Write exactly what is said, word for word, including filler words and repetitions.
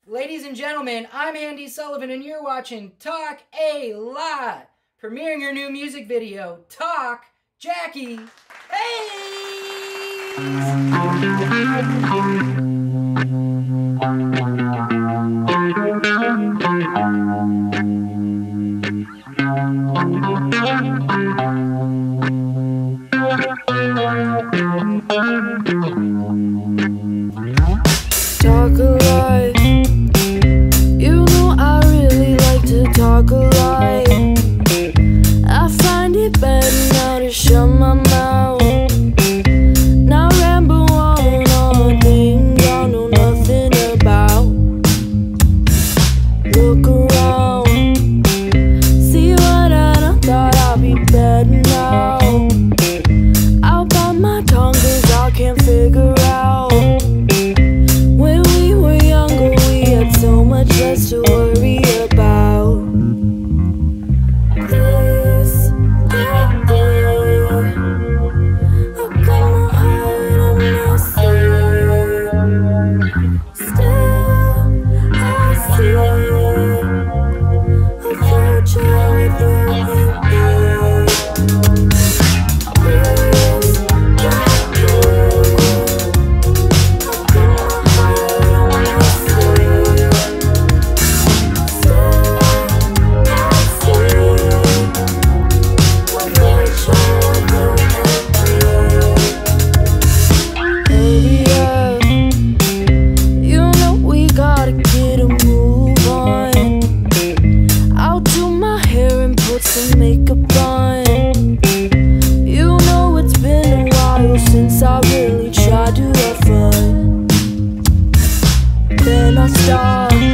Ladies and gentlemen, I'm Andy Sullivan and you're watching Talk A Lot, premiering your new music video, Talk Jackie Hayes! Talk a lot. You know I really like to talk a lot. I find it better now to shut my mouth. Now ramble on on things I know nothing about. Look around, see what I done thought I'd be better now. I'll bite my tongue cause I can't figure out. When we were younger we had so much less to worry about. This day, I got my heart on my sleeve. Still, I see a future with you and me. This day, I got my heart on my sleeve. Still, I see a future with you and me. Hurry up, you know we gotta get a move on. I'll do my hair and put some makeup on. You know it's been a while since I really tried to have fun. Then I stop.